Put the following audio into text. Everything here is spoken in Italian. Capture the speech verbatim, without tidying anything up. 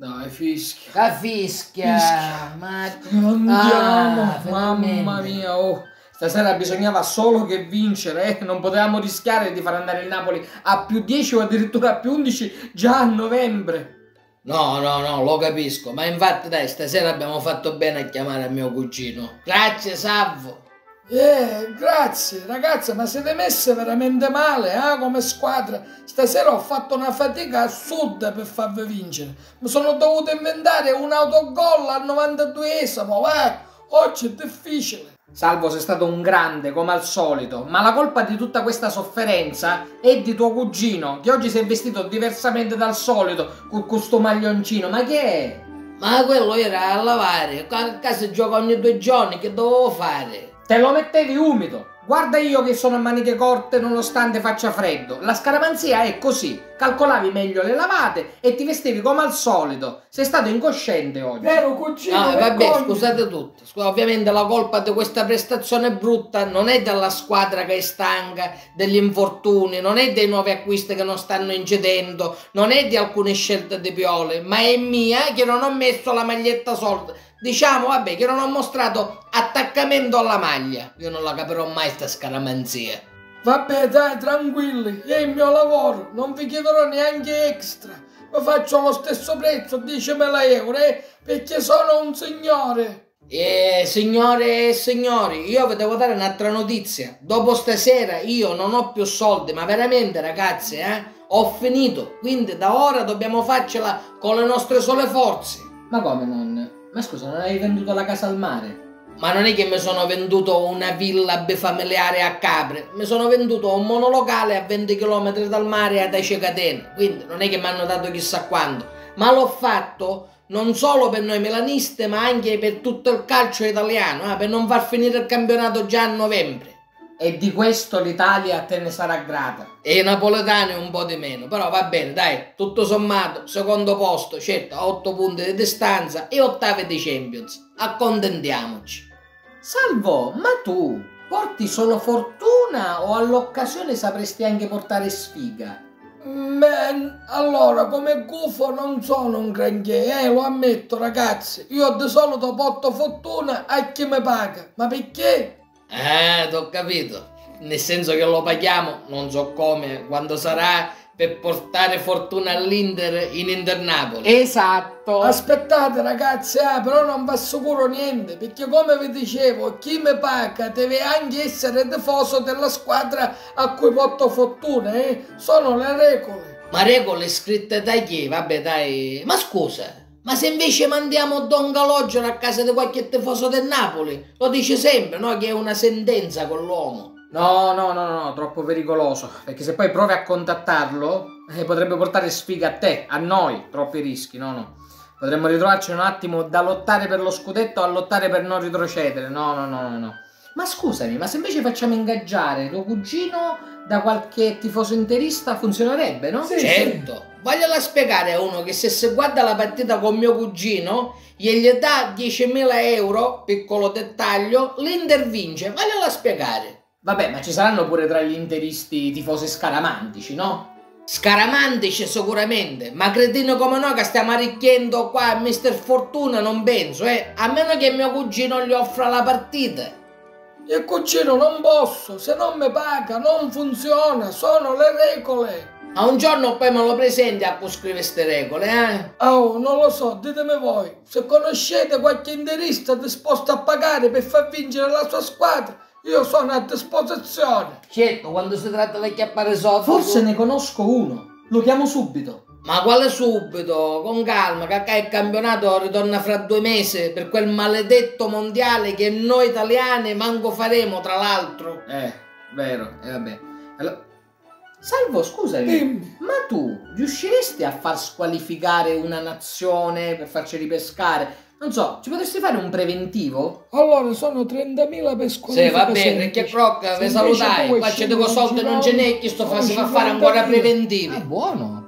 Dai, fischia. Che fischia. Fischia. Ma... Andiamo, Ah, mamma finalmente. mia, oh. Stasera bisognava solo che vincere, eh? Non potevamo rischiare di far andare il Napoli a più dieci o addirittura a più undici già a novembre. No, no, no, lo capisco, ma infatti dai, stasera abbiamo fatto bene a chiamare mio cugino. Grazie, Salvo. Eh, grazie, ragazze, ma siete messe veramente male, eh, come squadra. Stasera ho fatto una fatica assurda per farvi vincere. Mi sono dovuto inventare un autogol al novantaduesimo, eh. Oggi è difficile. Salvo, sei stato un grande, come al solito, ma la colpa di tutta questa sofferenza è di tuo cugino, che oggi si è vestito diversamente dal solito, con questo maglioncino. Ma che è? Ma quello era a lavare, a casa gioca ogni due giorni, che dovevo fare? Te lo mettevi umido. Guarda io che sono a maniche corte nonostante faccia freddo. La scaramanzia è così. Calcolavi meglio le lavate e ti vestivi come al solito. Sei stato incosciente oggi. Vero cugino? No, vabbè, scusate tutti. Scusa, ovviamente la colpa di questa prestazione brutta non è della squadra che è stanca, degli infortuni, non è dei nuovi acquisti che non stanno incedendo, non è di alcune scelte di Pioli, ma è mia che non ho messo la maglietta solida. Diciamo, vabbè, che non ho mostrato attaccamento alla maglia. Io non la capirò mai sta scaramanzia. Vabbè, dai, tranquilli, è il mio lavoro, non vi chiederò neanche extra. Vi faccio lo stesso prezzo, diecimila euro, eh, perché sono un signore. E signore e signori, io vi devo dare un'altra notizia. Dopo stasera io non ho più soldi, ma veramente, ragazzi, eh, ho finito. Quindi da ora dobbiamo farcela con le nostre sole forze. Ma come non? Ma scusa, non hai venduto la casa al mare? Ma non è che mi sono venduto una villa bifamiliare a Capri, mi sono venduto un monolocale a venti chilometri dal mare ad Ace Catena, quindi non è che mi hanno dato chissà quando, ma l'ho fatto non solo per noi milanisti, ma anche per tutto il calcio italiano, eh, per non far finire il campionato già a novembre. E di questo l'Italia te ne sarà grata. E i napoletani un po' di meno, però va bene, dai, tutto sommato, secondo posto, certo, a otto punti di distanza e ottavi di Champions. Accontentiamoci. Salvo, ma tu porti solo fortuna o all'occasione sapresti anche portare sfiga? Man, allora, come gufo non sono un granché, eh, lo ammetto, ragazzi. Io di solito porto fortuna a chi mi paga, ma perché? Eh, t'ho capito. Nel senso che lo paghiamo, non so come, quando sarà per portare fortuna all'Inter in Inter Napoli. Esatto. Aspettate ragazzi, eh, però non vi assicuro niente, perché come vi dicevo, chi mi paga deve anche essere tifoso della squadra a cui porto fortuna, eh? Sono le regole. Ma regole scritte da chi? Vabbè dai, ma scusa. Ma se invece mandiamo Don Calogero a casa di qualche tifoso del Napoli, lo dice sempre, no? Che è una sentenza con l'uomo. No, no, no, no, troppo pericoloso, perché se poi provi a contattarlo, eh, potrebbe portare sfiga a te, a noi, troppi rischi, no, no. Potremmo ritrovarci un attimo da lottare per lo scudetto a lottare per non retrocedere, no, no, no, no, no. Ma scusami, ma se invece facciamo ingaggiare tuo cugino da qualche tifoso interista funzionerebbe, no? Sì, certo. Sì. Vogliola spiegare a uno che se si guarda la partita con mio cugino, gli dà diecimila euro, piccolo dettaglio, l'Inter vince. Vogliola spiegare. Vabbè, ma ci saranno pure tra gli interisti tifosi scaramantici, no? Scaramantici sicuramente, ma cretino come noi che stiamo arricchendo qua a mister Fortuna non penso, eh? A meno che mio cugino gli offra la partita. Il cugino non posso, se non mi paga non funziona, sono le regole. A un giorno poi me lo presenti a cui scrive queste regole, eh? Oh, non lo so, ditemi voi. Se conoscete qualche interista disposto a pagare per far vincere la sua squadra, io sono a disposizione. Certo, quando si tratta di acchiappare soldi... Forse ne conosco uno, lo chiamo subito. Ma quale subito? Con calma, che il campionato ritorna fra due mesi per quel maledetto mondiale che noi italiani manco faremo, tra l'altro. Eh, vero, e eh, vabbè. Allora... Salvo, scusami, Dimmi. ma tu riusciresti a far squalificare una nazione per farci ripescare? Non so, ci potresti fare un preventivo? Allora, sono trentamila per squalificare. Sì, va bene, che crocca, vi salutai. Qua c'è due soldi, non ce n'è, chi sto fa, si fa fare ancora preventivi. Ah, buono.